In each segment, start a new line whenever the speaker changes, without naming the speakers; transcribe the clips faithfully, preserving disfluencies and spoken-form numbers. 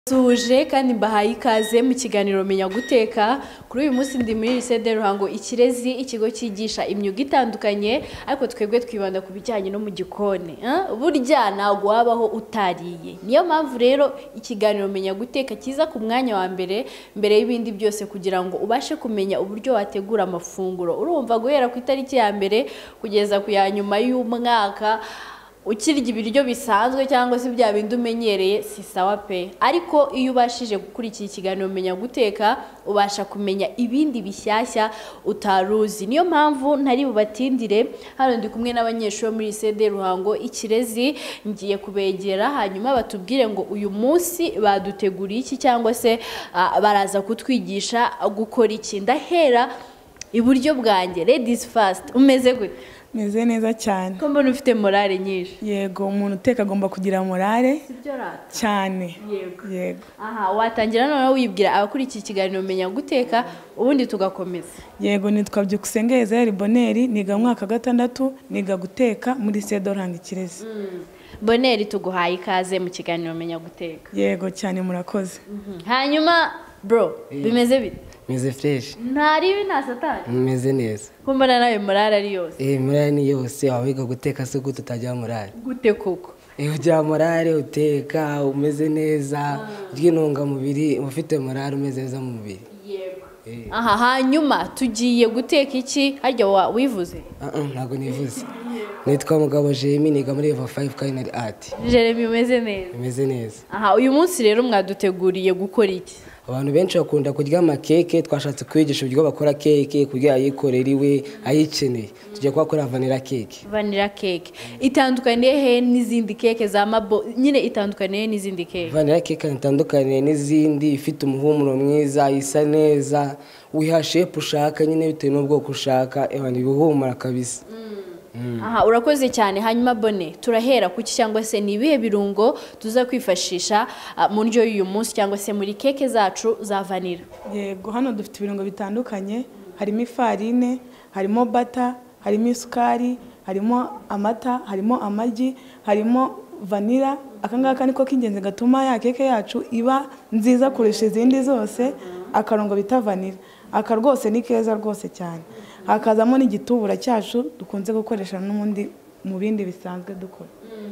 Tuje kandi mbahaye ikaze mu kiganiro menya guteka kuri uyu munsi ndi muri Lycée de Ruhango Ikirezi ikigo cyigisha imyuga itandukanye ariko twebwe twibanda ku bijyanye no mu gikoni burya ntago wabaho utariye niyo mpamvu rero ikiganiro menya guteka kiza ku mwanya wa mbere mbere y'ibindi byose kugira ngo ubashe kumenya uburyo wategura amafunguro urumva guhera ku itariki ya mbere kugeza ku ya nyuma y'umwaka ukirya ibiryo bisanzwe cyangwa se bya bindi umenyereye si sawa pe ariko iyo ubashije gukurikira ikiganiro menya guteka ubasha kumenya ibindi bishyashya utaruzi niyo mpamvu ntari bubatindire hano ndi kumwe n'abanyeshuri muri Lycée de Ruhango Ikirezi ngiye kubegera hanyuma batubwire ngo uyu munsi baduteguriye iki cyangwa se uh, baraza kutwigisha gukora iki ndahera iburyo bwanjye ladies first umeze gute
Meze neza cyane.
Ko mbona ufite morale nyinshi.
Yego umuntu uteka agomba kugira morale.
Sibyo rata.
Cyane.
Yego.
Yego.
Aha watangira none wibwira abakuri iki kiganiro menya guteka ubundi tugakomeza.
Yego nitwa Byukusenge Ezeri Boneri niga mu mwaka gatandatu niga guteka muri Lycée de Ruhango Ikirezi.
Mm. Boneri tuguhaye ikaze mu kiganiro menya guteka.
Yego cyane murakoze.
Mm -hmm. Hanyuma bro yeah. Bimeze bite?
Meze fresh.
Ntari nta satani.
Meze neza.
Kumbona nawe morale ari yose.
Eh morale ni yose wawiga guteka se gute utajya morale.
Gute koko?
Eh ujya morale uteka umeze neza ry'intunga mubiri ufite morale umeze neza mu mubiri.
Yego. Eh. Aha hanyuma tugiye guteka iki harya wivuze?
Ah ah ntago nivuze. Nitwa Mugabo Jeremy niga muri Level five Culinary Art.
Jeremy umeze neza.
Umeze neza.
Aha uyu munsi rero mwaduteguriye gukora iki?
Abantu benshi bakunda kurya amakeke twashatse kwigisha uburyo bakora keke kugira ayikorera iwe ayikeneye tujye kwakora vanilla cake
vanilla cake itandukaniye he n'izindi keke za mabo nyine itandukaniye n'izindi keke
vanilla cake itandukaniye n'izindi ifite umuhumuro mwiza isa neza wiha shape ushaka nyine bitewe n'ubwoko ushaka ebandi bihumura kabisa.
Mm. Aha urakoze cyane hanyuma Bone turahera kuki cyangwa se nibihe birungo tuza kwifashisha uh, mu ndyo y'uyu munsi cyangwa se muri keke zacu za vanilla.
Yego hano dufite ibirungo bitandukanye harimo ifarine harimo butter harimo isukari harimo amata harimo amagi harimo vanilla akangaka niko kingenze gatuma ya keke yacu iba nziza kurusha izindi zose akarongo bita vanilla aka rwose ni keza rwose cyane hakazamo n'igitubura cyacu dukunze gukoresha n'umundi mu bindi bisanzwe dukora.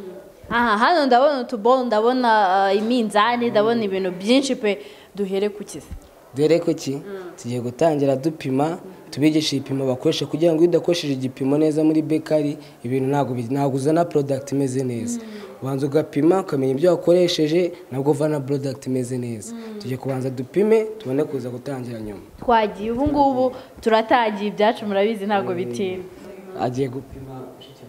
Aha hano ndabona utubol ndabona uh, iminzani ndabona ibintu byinshi pe duhere kukiza
dere ko ki tugiye gutangira dupima tubigisha ipimo bakoresha kugira ngo udakoresheje igipimo neza muri bakery ibintu ntago ntago uzana product imeze neza ubanza ugapima ukamenya ibyo wakoresheje nabwo vana product imeze neza tugiye kubanza dupime tubone kuza gutangira nyuma
twagiye ubu ngubu turatagiye ibyacu murabizi ntago bitinda
agiye gupima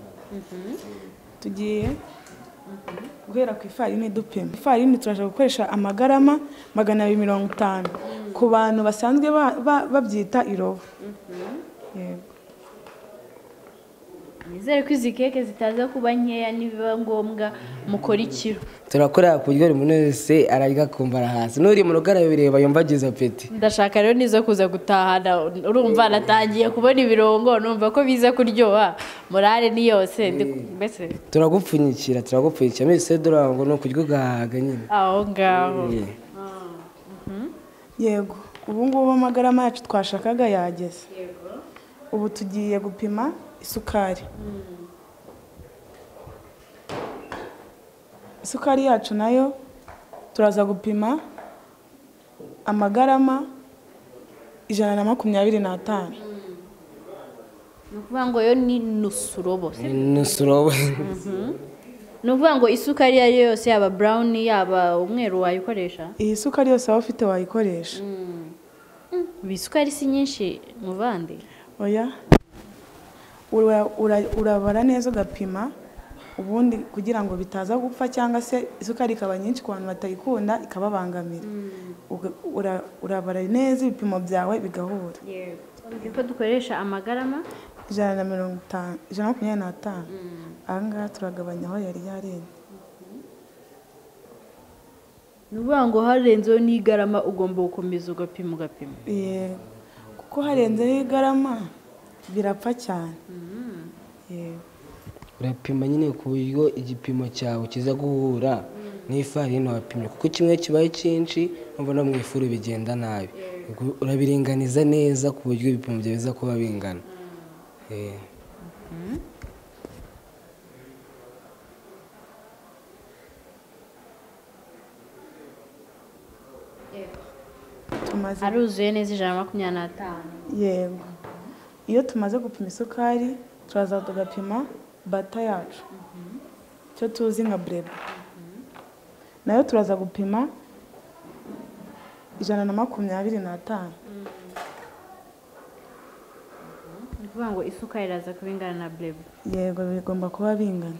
tugiye guhera ku ifarine dupima ifarine turaje gukoresha amagarama magana abiri mirongo itanu ku bantu basanzwe babyita irobo. Yego
nizere ko izi keke zitaza kuba nkeya nibiba ngombwa mukora ikiro
turakora ku buryo umuntu wese ararya kumbara hasi nuri mu rugara bireba yumva agize apeti
ndashaka rero nizo kuza gutahana urumva natangiye kubona ibirongo numva ko biza kuryoha morale ni yose mbese
turagupfunyikira turagupfunyikira muri Lycée de Ruhango no kurya ugahaga nyine
aho ngaho.
Yego ubu ngubu amagarama yacu twashakaga yageze ubu tugiye gupima isukari. Isukari yacu nayo turaza gupima amagarama ijana na makumyabiri n'atanu.
Nukuvuga ngo yo ni nusurobo se
nusurobo
nukuvuga ngo isukari yayo yose yaba brown yaba umweru wayikoresha
iyi sukari yose waba ufite wayikoresha.
Bisukari si nyinshi muvandi
oya urabara neza ugapima ubundi kugira ngo bitaza gupfa cyangwa se isukari ikaba nyinshi ku bantu batayikunda ikababangamira. Urabara neza ibipimo byawe bigahura.
Yego dukoresha amagarama
ijana na mirongo itanu ijana na makumyabiri n'atanu aha ngaha turagabanya aho yari yarenze.
nuvuga ngo harenzeho n'igarama ugomba gukomeza ugapima ugapima.
Yego kuko harenzeho igarama birapfa cyane. Yego
urapima nyine ku buryo igipimo cyawe kiza guhura n'ifarini wapimye kuko kimwe kibaye cyinshi umva no mu ifuru bigenda nabi urabiringaniza neza ku buryo ibipimo byawe biza kuba bingana.
aruzuye neza ijana na makumyabiri n'atanu.
Yego, iyo tumaze gupima isukari turaza tugapima bata yacu cyo tuzi nka breba, nayo turaza gupima ijana na makumyabiri n'atanu.
Ni ukuvuga ngo isukari iraza kuba ingana na breba?
Yego, bigomba kuba bingana.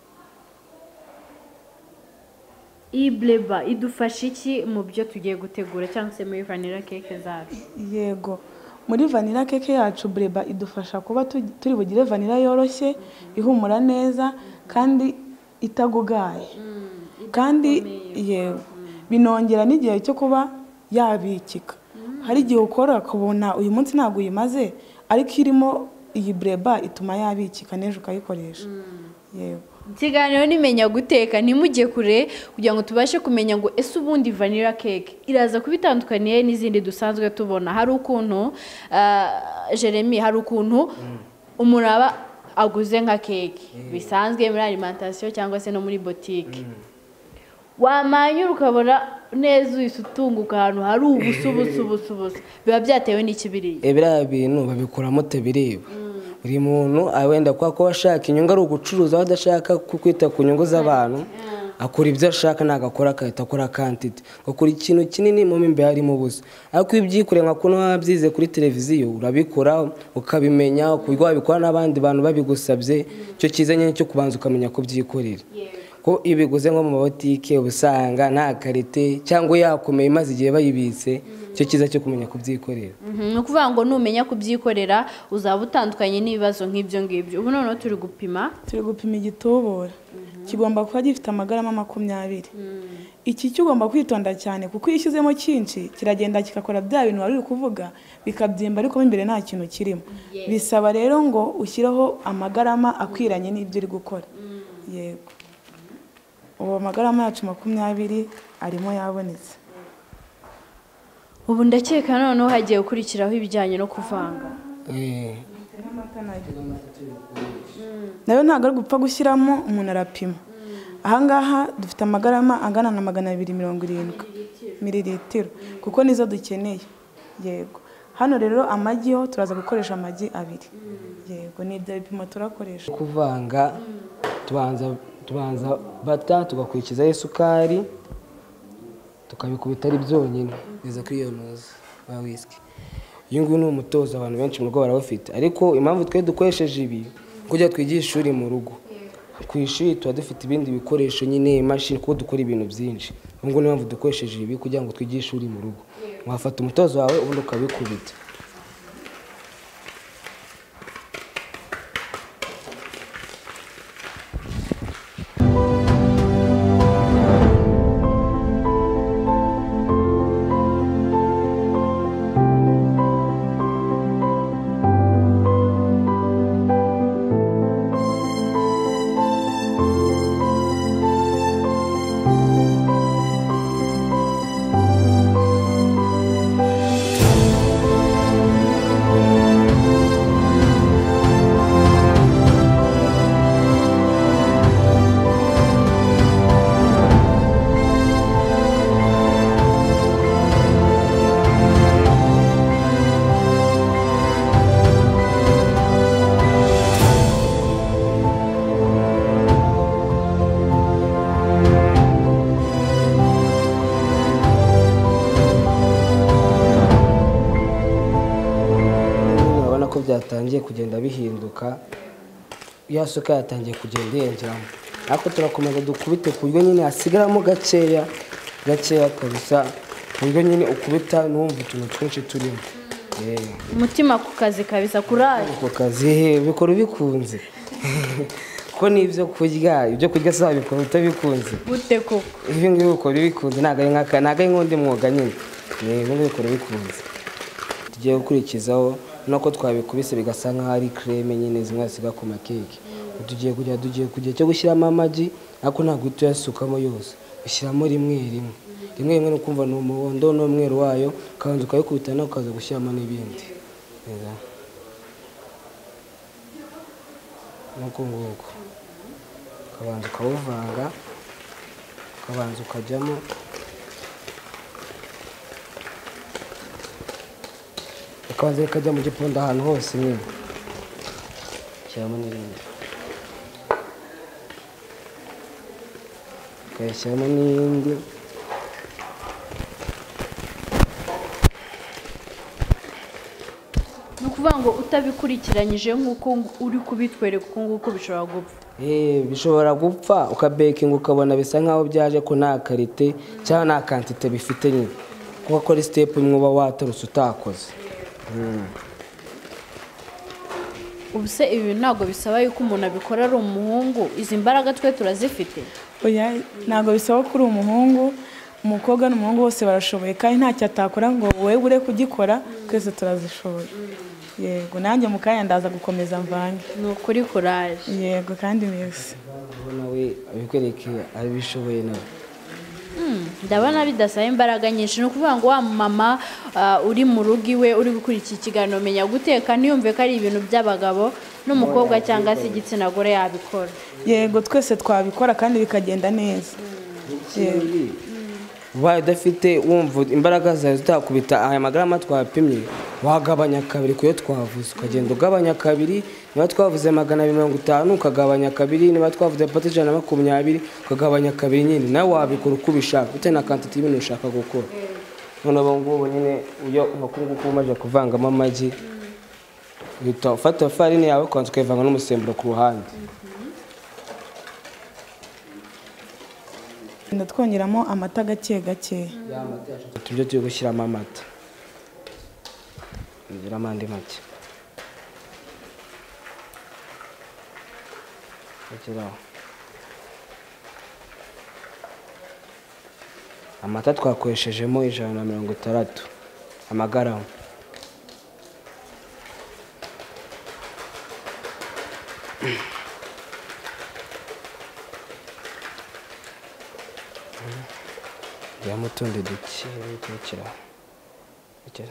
Iyi breba idufasha iki mu byo tugiye gutegura cyangwa se muri vanilla cake zacu?
Yego, muri vanilla cake yacu breba idufasha kuba turi bugire vanilla yoroshye, ihumura neza kandi itagugaye, kandi yego binongera n'igihe cyo kuba yabikika. Hari igihe ukora kubona uyu munsi ntabwo uyimaze, ariko irimo iyi breba ituma yabikika n'ejo ukayikoresha. Yego,
ikiganiro nimenya guteka ntimujye kure kugira ngo tubashe kumenya ngo ese ubundi vanilla cake iraza kuba itandukaniye n'izindi dusanzwe tubona. Hari ukuntu Jeremy, hari ukuntu umuntu aba aguze nka cake bisanzwe muri alimentation cyangwa se no muri boutique, wamanyura ukabona neza uhise utunguka ahantu hari ubusa ubusa ubusa ubusa, biba byatewe n'ikibiriye.
Biriya bintu babikuramo tabireba. Buri muntu wenda kwa ko ashaka inyungu ari ugucuruza, adashaka kwita ku nyungu z'abantu, akora ibyo ashaka nagakora akahita akora quantity, akora ikintu kinini mu imbere harimo ubusa. Ariko ibyikure nka kuno wabyize kuri televiziyo urabikora ukabimenya, uburyo wabikora n'abandi bantu babigusabye, cyo kizanye cyo kubanza ukamenya ko byikorera. Ko ibiguze nko mu mabotike ubusanga nta karite cyangwa yakomeye maze igihe bayibitse, cyo kiza cyo kumenya kubyikorera.
Ni ukuvuga ngo numenya kubyikorera uzaba utandukanye n'ibibazo nk'ibyo ngibyo. Ubu noneho turi gupima
turi gupima igitubura, kigomba kuba gifite amagarama makumyabiri. Iki cyo ugomba kwitonda cyane kuko iyo ushyizemo cyinshi kiragenda kigakora bya bintu wari uri kuvuga bikabyimba, ariko imbere nta kintu kirimo. Bisaba rero ngo ushyireho amagarama akwiranye n'ibyo uri gukora. Yego, ubu amagarama yacu makumyabiri arimo yabonetse.
Ubu ndakeka noneho hagiye gukurikiraho ibijyanye no kuvanga.
Nayo ntabwo ari gupfa gushyiramo, umuntu arapima. Ahangaha dufite amagarama angana na magana abiri mirongo irindwi mililitiro kuko nizo dukeneye. Yego, hano rero amagi yo turaza gukoresha amagi abiri. Yego, ni ibyo bipimo turakoresha.
Kuvanga tubanza tubanza bata tugakurikizaho isukari tukabikubita ari byonyine biza kwiyonoza ba whisky. Uyu nguyu ni umutozo abantu benshi mu rugo barawufite, ariko impamvu twe dukoresheje ibi kujya twigisha ishuri mu rugo. Ku ishuri tuba dufite ibindi bikoresho nyine imashini kuko dukora ibintu byinshi. Ubwo niyo mpamvu dukoresheje ibi kugira ngo twigishe ishuri mu rugo. Wafata umutozo wawe ubundi ukabikubita. Byatangiye kugenda bihinduka, ya suka yatangiye kugenda yengeramo, ariko turakomeza dukubite ku buryo nyine hasigaramo gakeya gakeya kabisa, ku buryo nyine ukubita n'umva utuntu twinshi turimo.
Umutima ku kazi kabisa kuraje.
Ku kazi bikora bikunze ko n'ibyo kurya ibyo kurya saa bikora utabikunze
gute koko.
Ibi ngibi bikora bikunze ntago ari nkaka ntago ari nk'undi mwuga nyine, ibi bikora bikunze. Tugiye gukurikizaho nuko twabikubise bigasa nkaho ari creme nyine zimwe asiga ku makeke. Tugiye kujya tugiye kujya cyo gushyiramo amagi, ariko ntabwo tuyasukamo yose, ushyiramo rimwe rimwe rimwe rimwe no kumva ni umuhondo n'umweru wayo ukabanza ukayikubita nawe ukaza gushyiramo n'ibindi nuko nguko ukabanza ukawuvanga ukabanza ukajyamo ukabanza ukajya mu gipondo ahantu hose nyine ushyiramo n'irindi ukayashyiramo n'iyindi
ni ukuvuga ngo utabikurikiranyije nk'uko uri kubitwereka uko nguko bishobora gupfa
eh bishobora gupfa ukabekinga ukabona bisa nkaho byaje ko nta karite cyangwa nta kantite bifite nyine kuko kuri step imwe uba wataruse utakoze.
ubuse ibi ntabwo bisaba yuko umuntu abikora ari umuhungu izi mbaraga twe turazifite
oya ntabwo bisaba ko uri umuhungu umukobwa n'umuhungu bose barashoboye kandi ntacyo atakora ngo wowe ure kugikora twese turazishoboye yego nanjye mu kanya ndaza gukomeza mvange
ni ukuri courage
yego kandi neza
nawe abikwereke abishoboye nawe
ndabona bidasaba imbaraga nyinshi no kuvuga ngo wa mama uri mu rugo iwe uri gukurikira ikiganiro menya guteka niyumve ko ari ibintu by'abagabo n'umukobwa cyangwa se igitsina gore yabikora
yego twese twabikora kandi bikagenda neza
ubaye udafite wumva imbaraga zawe zitakubita aya magarama twapimye wagabanya kabiri kuyo twavuze ukagenda ugabanya kabiri niba twavuze magana abiri mirongo itanu ukagabanya kabiri niba twavuze pati ijana na makumyabiri ukagabanya kabiri nyine nawe wabikora uko ubishaka bitewe na kantite y'ibintu ushaka gukora none ubu ngubu nyine iyo umakuru nguko umaze kuvangamo amagi uhita ufata farine yawe ukanza ukayivanga n'umusemburo ku ruhande
twongeramo amata gake gake
tujye turi gushyiramo amata ngeramo andi make amata twakoreshejemo ijana na mirongo itandatu amagarama yamo tundi duke tukira tukira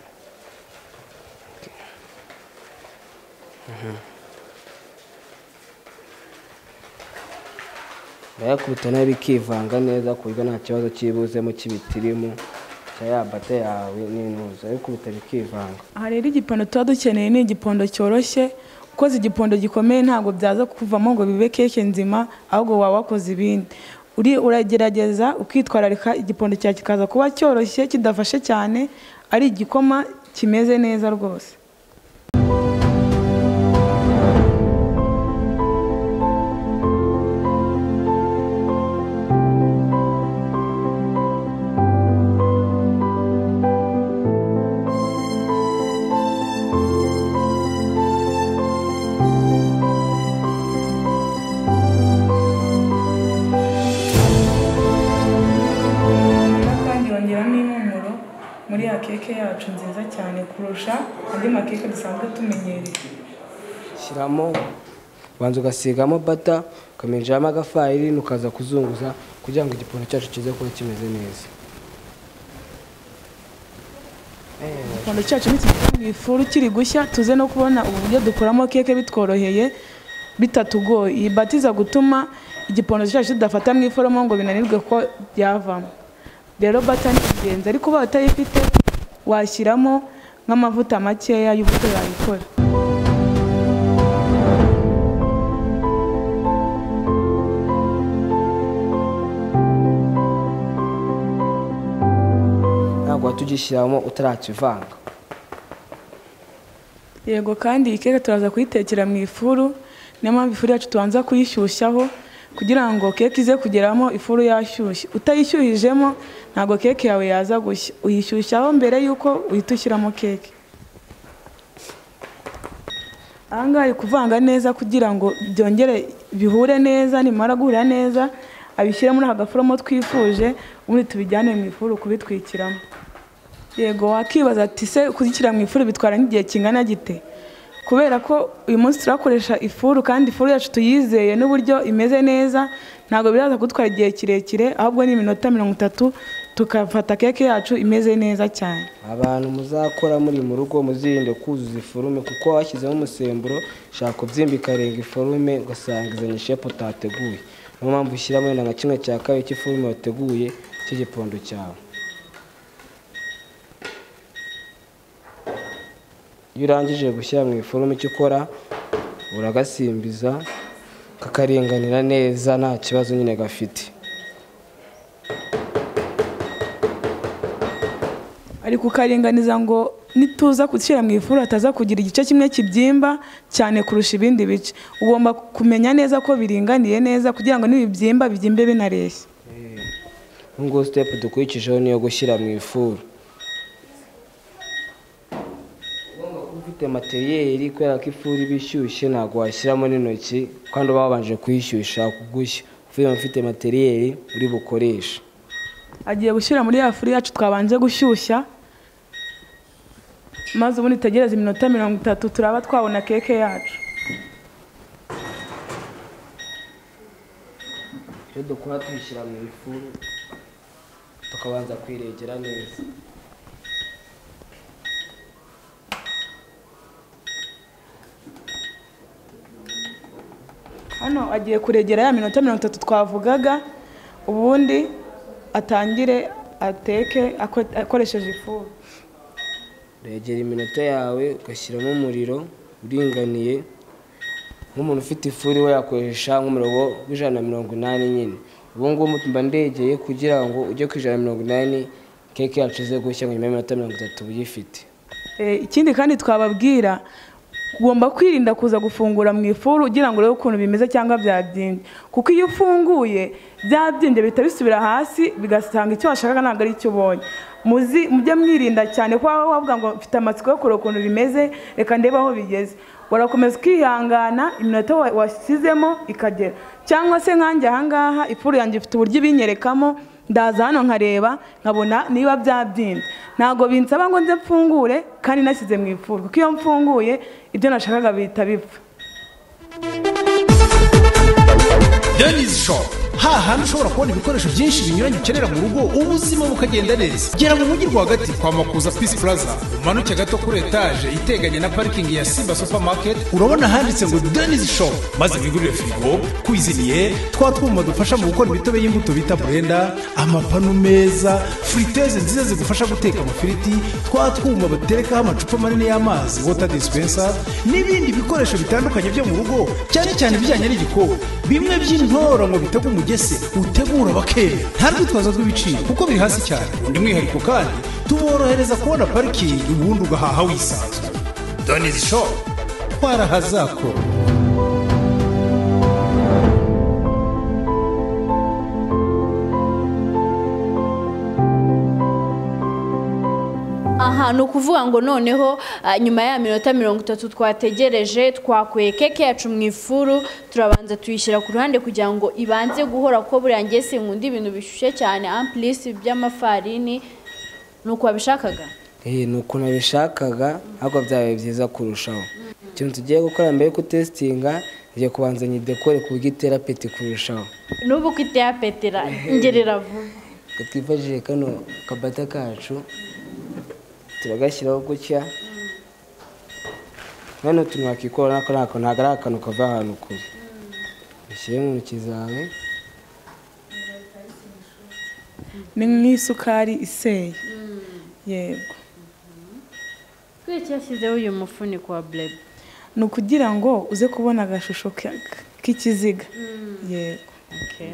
bayakubita nabi kivanga neza ku buryo nta kibazo kibuzemo kibitirimo cya bata yawe n'inuza ariko bitari kivanga.
Aha rero igipondo tuba dukeneye ni igipondo cyoroshye ukoze igipondo gikomeye ntabwo byaza kuvamo ngo bibe keke nzima ahubwo waba wakoze ibindi uri uragerageza ukitwararika igipondo cya kikaza kuba cyoroshye kidafashe cyane ari igikoma kimeze neza rwose. Muri ya keke yacu nziza cyane kurusha andi makeke dusanzwe tumenyereye.
Shyiramo banza ugasigamo bata ukamenjamo agafarini ukaza kuzunguza kugira ngo igipondo cyacu kize kuba kimeze neza.
Igipondo cyacu nikigera mu ifuru kiri gushya tuze no kubona uburyo dukoramo keke bitworoheye bitatugoye. Iyi batiza gutuma igipondo cyacu kidafata mu iforomo ngo binanirwe ko byavamo. Rero bata ni ingenzi ariko uba utayifite washyiramo nk'amavuta makeya y'ubuto yayikora.
Ntabwo tugishyiramo utarakivanga.
Yego kandi iyi keke turaza kuyitekera mu ifuru niyo mpamvu ifuru yacu tubanza kuyishyushyaho kugira ngo keke ize kugeramo ifuru yashyushye. Utayishyuhijemo ntabwo keke yawe yaza gushya. Uyishyushyaho mbere yuko uhita ushyiramo keke. Aha ngaha kuvanga neza kugira ngo byongere bihure neza nimara guhura neza abishyire muri aka gaforomo twifuje ubundi tubijyane mu ifuru kubitwikiramo. Yego wakibaza ati se kuzishyira mu ifuru bitwara nk'igihe kingana gite? kubera ko uyu munsi turakoresha ifuru kandi ifuru yacu tuyizeye n'uburyo imeze neza ntabwo biraza gutwara igihe kirekire ahubwo ni iminota mirongo itatu tukafata keke yacu imeze neza cyane.
Abantu muzakora muri mu rugo muzirinde kuzuza iforume kuko washyizemo umusemburo shaka kubyimba ikarenga iforume ugasanga izanye shepu utateguye. Niyo mpamvu ushyiramo na kimwe cya kabiri cy'iforume wateguye cy'igipondo cyawe. Iyo urangije gushyira mu iforume icyo ukora uragasimbiza kakaringanira neza nta kibazo nyine gafite.
Ari kukaringaniza ngo nituza gushyira mu ifuru ataza kugira igice kimwe kibyimba cyane kurusha ibindi bice. Ugomba kumenya neza ko biringaniye neza kugira ngo nibibyimba bibyimbe binareshya.
Ngo step dukurikijeho niyo gushyira mu ifuru. Ufite materiyeri kubera ko ifuru ibishyushye ntabwo washyiramo n'intoki kandi uba wabanje kuyishyushya kugushya. Uvuye ufite materiyeri uri bukoresha.
Agiye gushyira muri ya furu yacu twabanje gushyushya maze ubundi tegereza iminota mirongo itatu turaba twabona keke yacu.
Iyo dukora tuyishyira mu ifuru tukabanza kwiregera neza.
Hano agiye kuregera ya minota mirongo itatu twavugaga ubundi atangire ateke akoresheje ifuru.
Regera iminota yawe ugashyiramo umuriro uringaniye. Nk'umuntu ufite ifuru we yakoresha nk'umuriro w'ijana na mirongo inani nyine. Ubu ngubu mba ndegeye kugira ngo ujye ku ijana na mirongo inani keke yacu ize gushya nyuma y'iminota mirongo itatu uyifite.
Ikindi kandi twababwira ugomba kwirinda kuza gufungura mu ifuru ugira ngo urebe ukuntu bimeze cyangwa byabyimbye kuko iyo ufunguye byabyimbye bihita bisubira hasi bigasanga icyo washakaga ntabwo ari cyo ubonye. Muzi mujye mwirinda cyane ko wavuga ngo mfite amatsiko yo kureba ukuntu bimeze reka ndebe aho bigeze. Warakomeza ukihangana iminota washyizemo ikagera cyangwa se nkanjye ahangaha ifuru yanjye ifite uburyo ibinyerekamo ndaza hano nkareba nkabona niba byabyimbye. Ntabwo binsaba ngo nze mfungure kandi nashyize mu ifuru kuko iyo mfunguye ibyo nashakaga bihita bipfa.
Dennis Shop hahandi ushobora kubona ibikoresho byinshi binyuranye ukenera mu rugo ubuzima bukagenda neza. Gera mu mujyi rwagati kwa Makuza Peace Plaza umanuke gato kuri etage iteganye na parking ya Simba Supermarket urabona handitse ngo Dennis Shop maze wigurire firigo kwiziniye twa twuma dufasha mu gukora imitobe y'imbuto bita blender amapanu meza friteze nziza zigufasha guteka amafiriti twa twuma baterekaho amacupa manini y'amazi water dispenser n'ibindi bikoresho bitandukanye byo mu rugo cyane cyane bijyanye n'igikoni. Bimwe by'intoro ngo bitego umugese utegura bakere nta rwitwazo rw'ibiciro kuko biri hasi cyane. Undi mwihariko kandi tuborohereza kubona parking ubundi ugahaha wisanzwe. Dennis Shop twarahazako.
Aha ni ukuvuga ngo noneho nyuma ya minota mirongo itatu twategereje twakuye keke yacu mu ifuru turabanza tuyishyira ku ruhande kugira ngo ibanze guhora ko buriya ngiye sinkunda ibintu bishyushye cyane ampulisi by'amafarini. Ni uko wabishakaga?
Eh ni uko nabishakaga ahubwo byabaye byiza kurushaho. Ikintu tugiye gukora mbere yo kutestinga ngiye kubanza nyidekore ku buryo itera peti kurushaho.
N'ubu ko itera petera ngerera vuba.
Twifashishije kano kabata kacu turagashyiraho gutya. Hano tunakikora nako nako ntago ari akantu kava ahantu kure. Ushyire mu ntoki zawe.
Ni nk'isukari iseye. Yego.
Kwiki yashyizeho uyu mufuniko wa bleb.
Ni ukugira ngo uze kubona agashusho k'ikiziga. Yego.
Okay.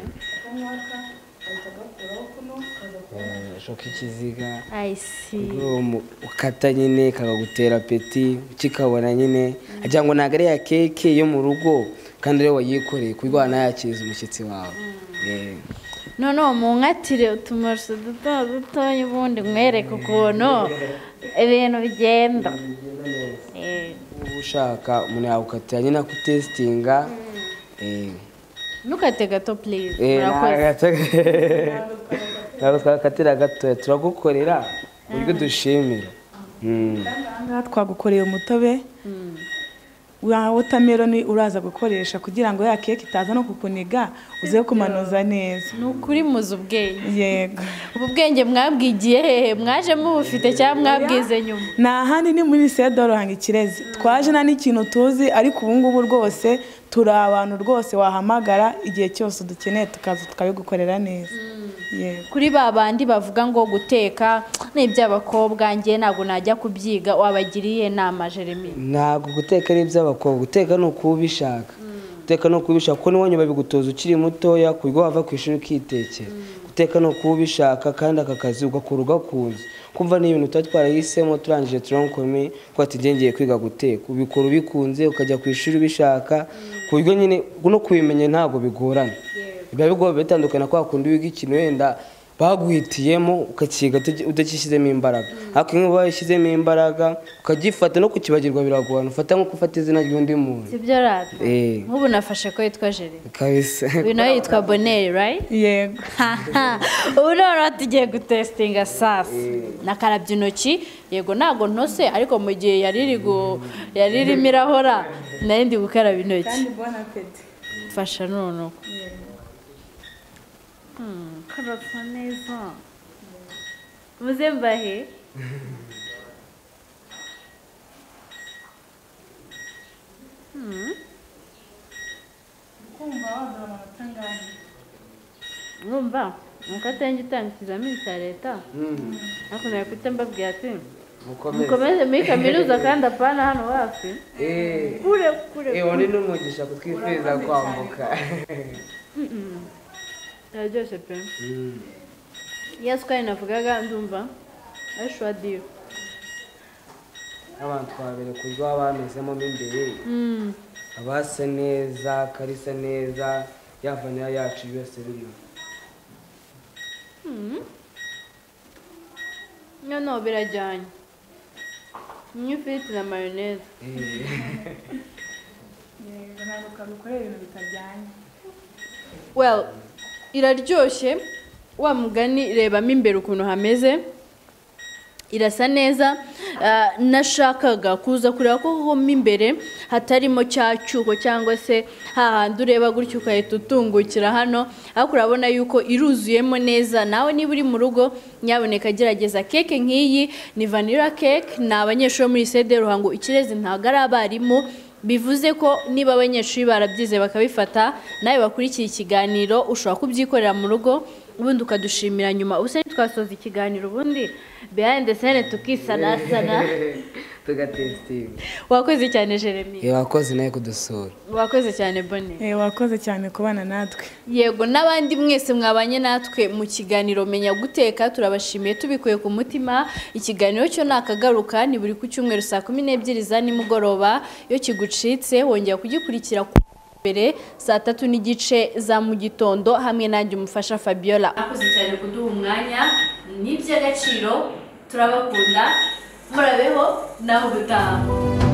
Shoka ikiziga.
I see.
Ukata nyine kagutera peti ukikabona nyine agira ngo nagare ya keke yo mu rugo kandi rero wayikoreye kurwana yakiriza umushyitsi wawe. Eh.
No no munkatire utumarso duto duto ubundi mwereke ukuntu ibintu bigenda. Eh.
Ushaka umuntu yakatira nyine akutestinga. Eh.
Nukate gato please.
Murakoze. Ntabwo twakatira gato turagukorera uburyo dushimira.
Aha twagukoreye umutobe wa watermelon uraza gukoresha kugira ngo ya keke itaza no kukuniga uze kumanuza neza.
ni ukuri muzi ubwenge.
Yego.
ubu bwenge mwabwigiye hehe? mwaje mubufite cyangwa mwabwize nyuma?
Nta handi ni muri lycée de Ruhango Ikirezi. Twaje nta n'ikintu tuzi ariko ubu ngubu rwose turi abantu rwose wahamagara igihe cyose dukeneye tukaza tukabigukorera neza. Yego.
Kuri ba bandi bavuga ngo guteka ni iby'abakobwa, ngiye ntabwo najya kubyiga, wabagiriye inama Jeremy?
Ntabwo guteka ari iby'abakobwa, guteka ni uko ubishaka. Guteka ni uko ubishaka kuko niwonye babigutoza ukiri mutoya ku bigo wava ku ishuri ukitekera. Guteka ni uko ubishaka kandi aka kazi ugakora ugakunze. Kumva ni ibintu tuba twarahisemo turangije turankome ko atigengiye kwiga guteka. Ubikora ubikunze ukajya ku ishuri ubishaka ku buryo nyine no kubimenya ntabwo bigorana. Biba bigoye bitandukana kwa kundi wiga ikintu wenda baguhitiyemo ukakiga udakishyizemo imbaraga. Ariko nk'iyo bayishyizemo imbaraga ukagifata no kukibagirwa biragorana. Ufata nko gufata izina ry'undi muntu.
Sibyo rata?
Eh.
Nk'ubu nafashe ko yitwa Jeremy.
Kabisa.
Uyu nawe yitwa Bonheur, right?
Yego.
Ubu rero tugiye gutestinga sasa. Nakarabye intoki, yego ntago ntose ariko mu gihe yariri go yaririmo irahora nari ndi gukaraba intoki.
Kandi bon appétit.
Fasha none. Hmm, karasa neza. Muze mbahe. Hmm.
Kumva wadura amanota ngahe?
Ngumva, mukatenge itanga ikizamini cya leta.
Mm.
Ariko nakwita mbabwira ati
Mukomeze.
mukomeze muri kaminuza kandi apana hano hafi.
Eh.
Kure kure.
Eh, wani n'umugisha kutwifuriza kwambuka.
Yaryoshye pe.
Mm.
Iya sukari navugaga ndumva ashwa dio.
Abantu twabere kuryo abamezemo imbere.
Mm.
Abasa neza, karisa neza, yavanya yacu yose biri.
Mm. No no birajyanye. Nyifite na mayonnaise.
Eh.
Yego ntabwo kabikorera ibintu bitajyanye.
Well, iraryoshye. Wa mugani rebamo imbere ukuntu hameze. Irasa neza. Uh, nashakaga kuza kureba ko ho imbere hatarimo cya cyuko cyangwa se hahandi ureba gutyo ukahita utungukira hano, ariko urabona yuko iruzuyemo neza. Nawe niba uri mu rugo nyaboneka gerageza keke nk'iyi. Ni vanilla cake. Ni abanyeshuri muri lycée de Ruhango Ikirezi, ntago ari abarimu. Bivuze ko niba abanyeshuri barabyize bakabifata, nawe bakurikiye ikiganiro ushobora kubyikorera mu rugo ubundi ukadushimira nyuma. Ubuse twasoza ikiganiro ubundi behind the scene tukisanasana.
Tugatestinga.
Wakoze cyane Jeremy.
Eh, wakoze naye kudusura.
Wakoze cyane Bonheur.
Eh, wakoze cyane kubana natwe.
Yego n'abandi mwese mwabanye natwe mu kiganiro menya guteka turabashimiye tubikuye ku mutima. Ikiganiro cyo nakagaruka ni buri ku cyumweru saa kumi n'ebyiri za nimugoroba. Iyo kigucitse wongera kugikurikira ku mbere saa tatu n'igice za mu gitondo hamwe nanjye umufasha Fabiola. Akoze cyane kuduha umwanya, ni by'agaciro, turabakunda, murabeho naho gutaha.